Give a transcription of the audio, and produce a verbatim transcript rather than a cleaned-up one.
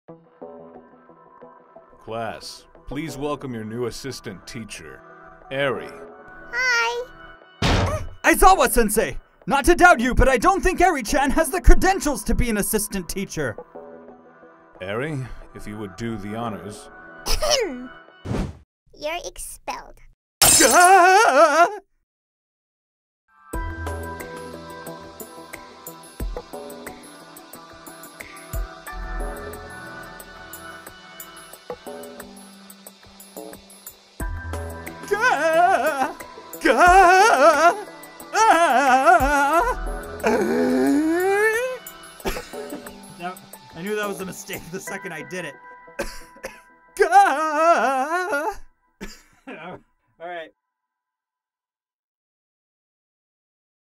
Class, please welcome your new assistant teacher, Eri. Hi. Aizawa-sensei! Not to doubt you, but I don't think Eri-chan has the credentials to be an assistant teacher. Eri, if you would do the honors. You're expelled. Ah! Gah! Gah! Ah! That, I knew that was a mistake the second I did it.